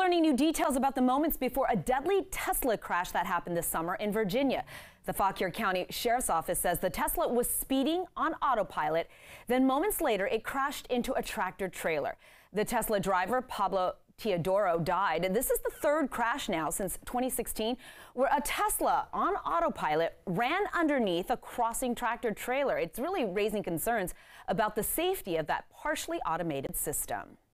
learning new details about the moments before a deadly Tesla crash that happened this summer in Virginia. The Fauquier County Sheriff's Office says the Tesla was speeding on autopilot. Then moments later, it crashed into a tractor trailer. The Tesla driver, Pablo Teodoro, died. And this is the third crash now since 2016 where a Tesla on autopilot ran underneath a crossing tractor trailer. It's really raising concerns about the safety of that partially automated system.